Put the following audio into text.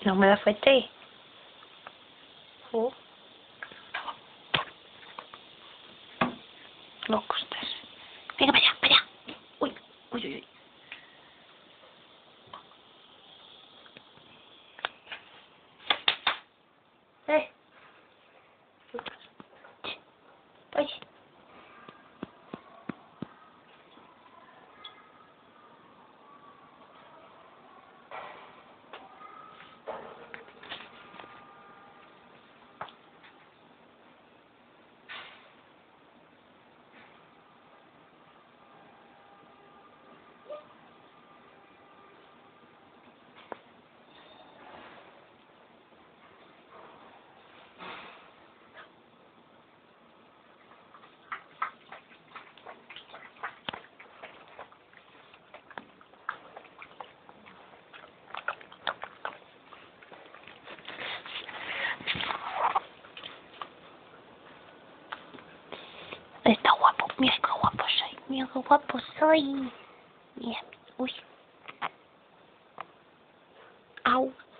No me da fuerte. Oh. Loco estás. Venga, para allá, para allá. Uy, uy, uy, uy. Oye. Está guapo, mira qué guapo soy, mira qué guapo soy. Mira, uy. Au.